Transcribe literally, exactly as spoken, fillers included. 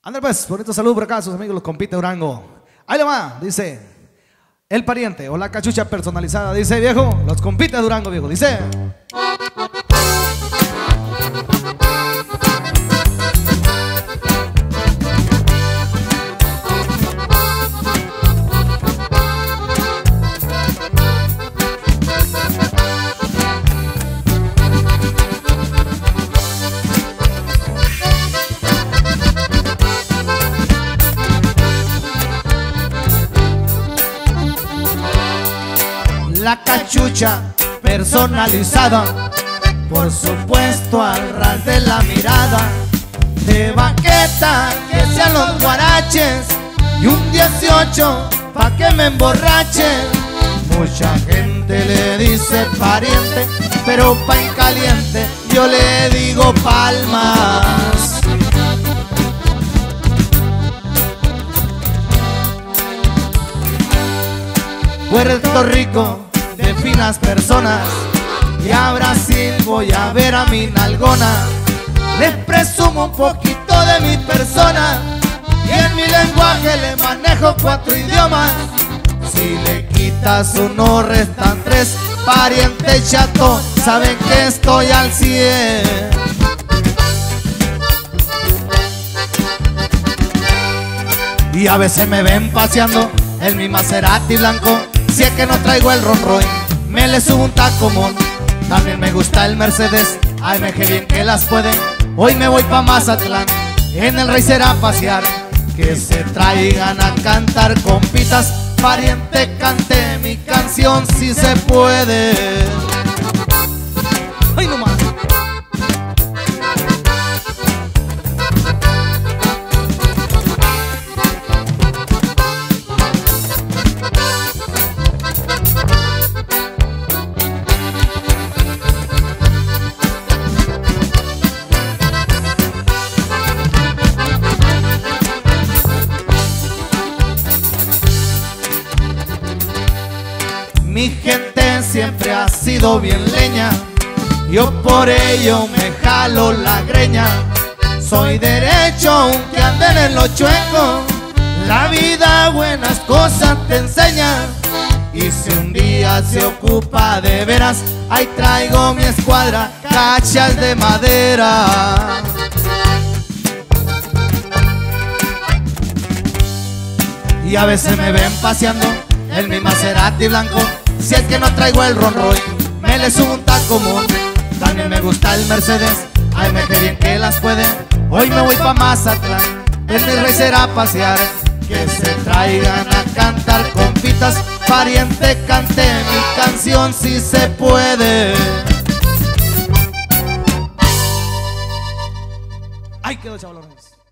André, pues, bonito saludo por acá a sus amigos, los compite Durango. Ahí le va, dice el pariente o la cachucha personalizada. Dice, viejo, los compite Durango, viejo. Dice. La cachucha personalizada, por supuesto al ras de la mirada, de baqueta que sean los guaraches y un dieciocho pa' que me emborrache. Mucha gente le dice pariente, pero pa' en caliente yo le digo palmas. Puerto Rico de finas personas, y a Brasil voy a ver a mi nalgona. Les presumo un poquito de mi persona, y en mi lenguaje le manejo cuatro idiomas. Si le quitas uno restan tres, pariente chato, saben que estoy al cien. Y a veces me ven paseando en mi Maserati blanco. Si es que no traigo el Rolls Royce, me le subo un Tacomón. También me gusta el Mercedes, ay me que bien que las pueden. Hoy me voy pa' Mazatlán, en el Racer a pasear. Que se traigan a cantar compitas, pariente cante mi canción si se puede. Ay no más. Mi gente siempre ha sido bien leña, yo por ello me jalo la greña. Soy derecho aunque anden en lo chueco, la vida buenas cosas te enseña. Y si un día se ocupa de veras, ahí traigo mi escuadra, cachas de madera. Y a veces me ven paseando en mi Maserati blanco. Si es que no traigo el Rolls Royce, me le subo un Tacomón. También me gusta el Mercedes, ay me que bien que las pueden. Hoy me voy pa' Mazatlán, en mi Racer a pasear. Que se traigan a cantar compitas, pariente cante mi canción si se puede. Ay quedó, chavalones.